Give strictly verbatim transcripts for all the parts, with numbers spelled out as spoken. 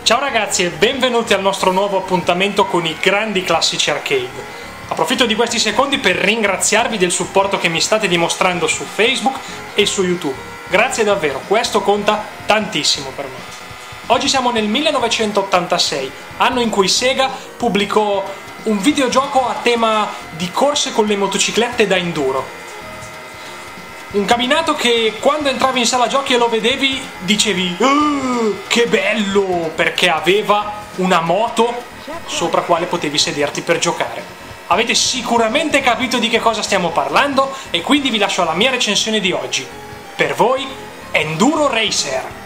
Ciao ragazzi e benvenuti al nostro nuovo appuntamento con i grandi classici arcade. Approfitto di questi secondi per ringraziarvi del supporto che mi state dimostrando su Facebook e su YouTube. Grazie davvero, questo conta tantissimo per me. Oggi siamo nel millenovecentottantasei, anno in cui Sega pubblicò un videogioco a tema di corse con le motociclette da enduro. Un cabinato che quando entravi in sala giochi e lo vedevi dicevi oh, che bello, perché aveva una moto sopra quale potevi sederti per giocare. Avete sicuramente capito di che cosa stiamo parlando e quindi vi lascio alla mia recensione di oggi. Per voi, Enduro Racer.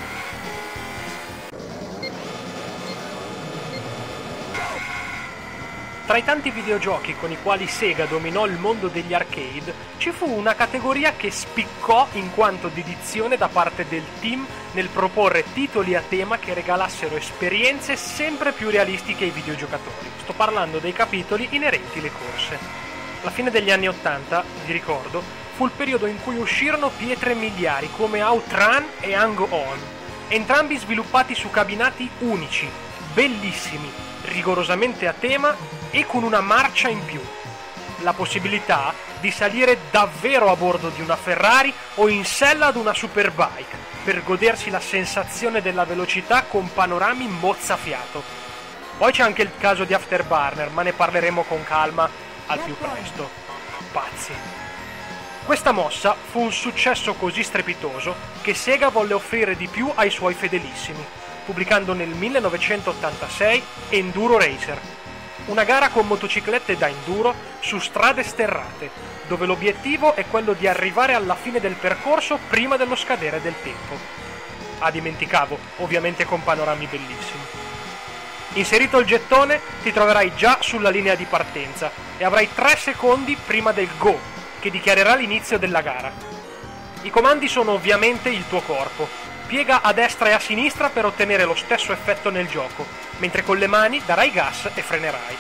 Tra i tanti videogiochi con i quali Sega dominò il mondo degli arcade, ci fu una categoria che spiccò in quanto dedizione da parte del team nel proporre titoli a tema che regalassero esperienze sempre più realistiche ai videogiocatori. Sto parlando dei capitoli inerenti alle corse. La fine degli anni ottanta, vi ricordo, fu il periodo in cui uscirono pietre miliari come Outrun e Hang On, entrambi sviluppati su cabinati unici, bellissimi, rigorosamente a tema e con una marcia in più. La possibilità di salire davvero a bordo di una Ferrari o in sella ad una Superbike per godersi la sensazione della velocità con panorami mozzafiato. Poi c'è anche il caso di Afterburner, ma ne parleremo con calma al più presto. Pazzi. Questa mossa fu un successo così strepitoso che Sega volle offrire di più ai suoi fedelissimi, pubblicando nel millenovecentottantasei Enduro Racer, una gara con motociclette da enduro su strade sterrate, dove l'obiettivo è quello di arrivare alla fine del percorso prima dello scadere del tempo. Ah, dimenticavo, ovviamente con panorami bellissimi. Inserito il gettone, ti troverai già sulla linea di partenza e avrai tre secondi prima del go, che dichiarerà l'inizio della gara. I comandi sono ovviamente il tuo corpo. Piega a destra e a sinistra per ottenere lo stesso effetto nel gioco, mentre con le mani darai gas e frenerai.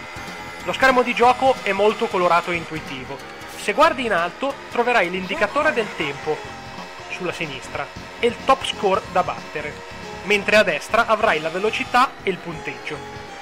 Lo schermo di gioco è molto colorato e intuitivo. Se guardi in alto troverai l'indicatore del tempo sulla sinistra e il top score da battere, mentre a destra avrai la velocità e il punteggio.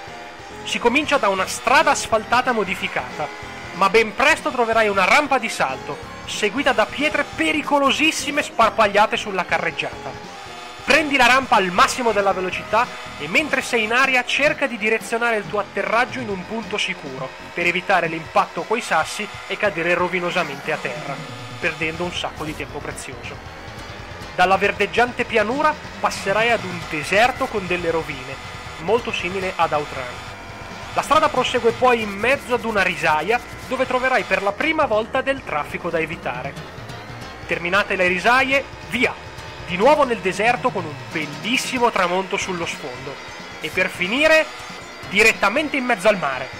Si comincia da una strada asfaltata modificata, ma ben presto troverai una rampa di salto, seguita da pietre pericolosissime sparpagliate sulla carreggiata. Prendi la rampa al massimo della velocità e mentre sei in aria cerca di direzionare il tuo atterraggio in un punto sicuro per evitare l'impatto coi sassi e cadere rovinosamente a terra, perdendo un sacco di tempo prezioso. Dalla verdeggiante pianura passerai ad un deserto con delle rovine, molto simile ad Outrun. La strada prosegue poi in mezzo ad una risaia dove troverai per la prima volta del traffico da evitare. Terminate le risaie, via! Di nuovo nel deserto con un bellissimo tramonto sullo sfondo. E per finire, direttamente in mezzo al mare.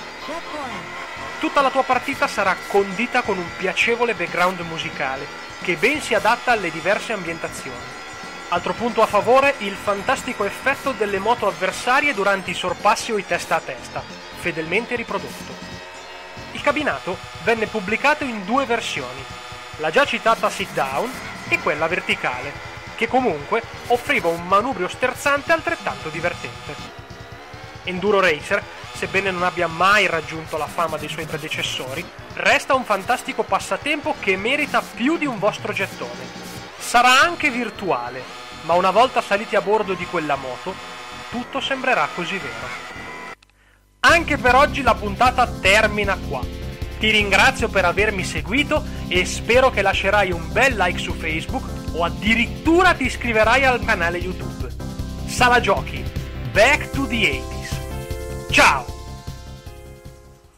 Tutta la tua partita sarà condita con un piacevole background musicale che ben si adatta alle diverse ambientazioni. Altro punto a favore, il fantastico effetto delle moto avversarie durante i sorpassi o i testa a testa, fedelmente riprodotto. Il cabinato venne pubblicato in due versioni, la già citata sit down e quella verticale, che comunque offriva un manubrio sterzante altrettanto divertente. Enduro Racer, sebbene non abbia mai raggiunto la fama dei suoi predecessori, resta un fantastico passatempo che merita più di un vostro gettone. Sarà anche virtuale, ma una volta saliti a bordo di quella moto, tutto sembrerà così vero. Anche per oggi la puntata termina qua. Ti ringrazio per avermi seguito e spero che lascerai un bel like su Facebook o addirittura ti iscriverai al canale YouTube. Sala Giochi, back to the eighties. Ciao!